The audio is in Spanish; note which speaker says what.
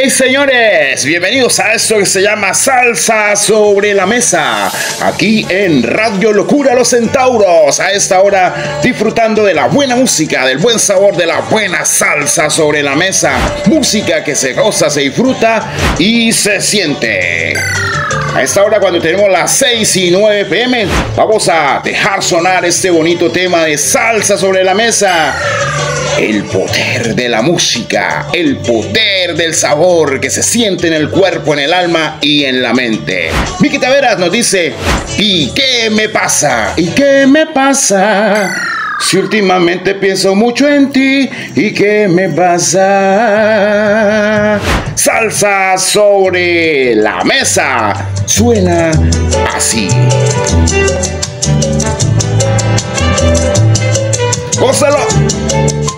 Speaker 1: Señores, bienvenidos a esto que se llama Salsa sobre la Mesa, aquí en Radio Locura Los Centauros, a esta hora disfrutando de la buena música, del buen sabor de la buena salsa sobre la mesa, música que se goza, se disfruta y se siente. A esta hora, cuando tenemos las 6 y 9 pm, vamos a dejar sonar este bonito tema de Salsa sobre la Mesa. El poder de la música, el poder del sabor que se siente en el cuerpo, en el alma y en la mente. Vicky Taveras nos dice: ¿y qué me pasa? ¿Y qué me pasa? Si últimamente pienso mucho en ti, ¿y qué me pasa? Salsa sobre la mesa suena así. ¡Gózalo!